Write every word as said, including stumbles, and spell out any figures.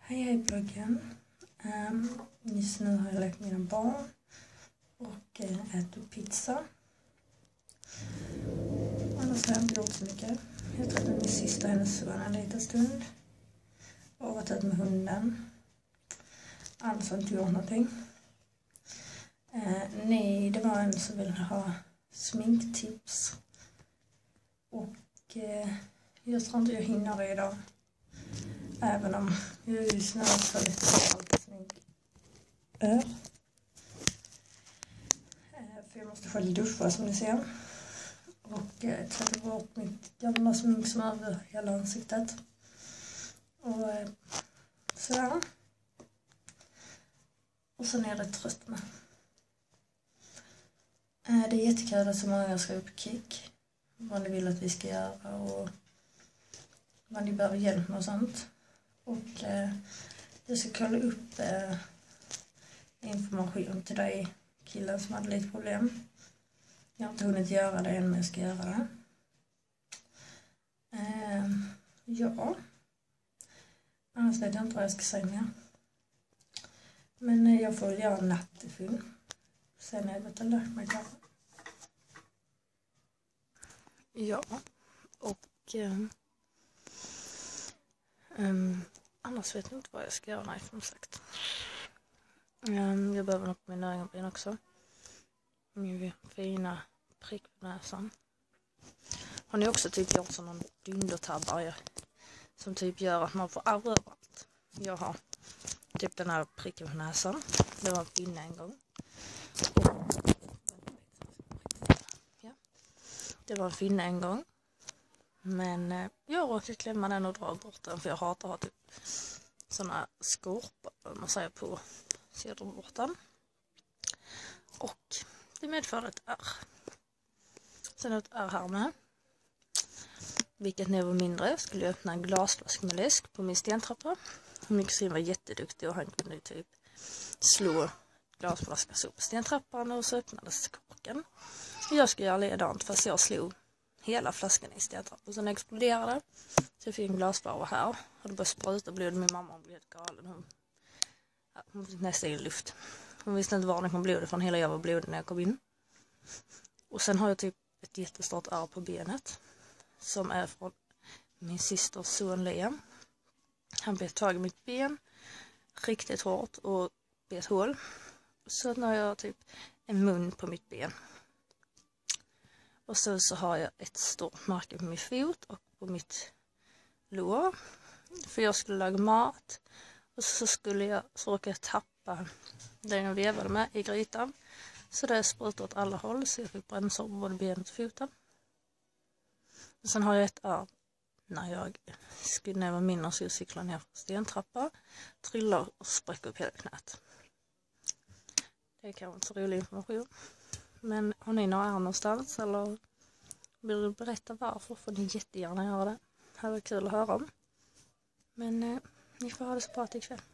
Hej, hej bloggen. Um, just nu har jag lekt med mina barn och uh, ätit pizza. Annars har jag inte gjort så mycket. Jag träffade min syster och hennes son en liten stund. Och varit ute med hunden. Annars har jag inte gjort någonting. Uh, nej, det var en som ville ha sminktips. Och uh, jag tror inte jag hinner det idag. Även om jag just nu också har lite allt smink. Uh. För jag måste själv duscha som ni ser. Och uh, tvätta bort mitt gamla smink som är över hela ansiktet. Och uh, sådär. Och sen är det trött med. Uh, det är jättekul att så många ska upp kick. Vad ni vill att vi ska göra och vad ni behöver hjälp med och sånt. Och eh, jag ska kolla upp eh, information till dig, killen som hade lite problem. Jag har inte hunnit göra det än, men jag ska göra det. Eh, ja. Annars vet jag inte vad jag ska säga mer. Men eh, jag får göra en nattefilm. Sen är det att lärt mig kanske. Ja. Och... Eh, Um, annars vet jag inte vad jag ska göra, nej, som sagt. Um, jag behöver nog på min ögonbryn också. Min fina prick på näsan. Har ni också typ gjort sådana dundertabbar som typ gör att man får ärr överallt? Jag har typ den här pricken på näsan. Det var en finne en gång. Ja. Det var en finne en gång. Men eh, jag råkade klämma den och dra bort den, för jag hatar att ha typ sådana skorpor, vad man säger, på sidoborten. Och det medför ett ärr. Sen ett ärr här med. Vilket när jag var mindre skulle jag öppna en glasflaska med läsk på min stentrappa. Min kusin var jätteduktig och han kunde typ slå glasflaskan så på stentrappan och så öppnades korken. Jag skulle göra likadant fast jag slog hela flaskan i stentrappan. Och sen exploderade. Så jag fick en glasflaska här. Och det började spruta blod. Min mamma blev helt galen. Hon, ja, hon fick nästan i luft. Hon visste inte var den kom blodet från. Hela jag var blodet när jag kom in. Och sen har jag typ ett jättestort ärr på benet. Som är från min systers son Liam. Han bet tag i mitt ben. Riktigt hårt. Och bet hål. Så nu har jag typ en mun på mitt ben. Och så, så har jag ett stort märke på min fot och på mitt lår. För jag skulle laga mat. Och så skulle jag så jag tappa den jag vevade med i grytan. Så det sprutade åt alla håll. Så jag fick bränsår på både benet och foten. Och sen har jag ett ärr när jag skulle när jag var mindre så jag cyklade ner för stentrappa. Trillar och spräcker upp hela knät. Det är kanske inte så rolig information. Men har ni några ärr någonstans eller vill du berätta varför, får ni jättegärna göra det. Det här var kul att höra om. Men eh, ni får ha det så bra till ikväll.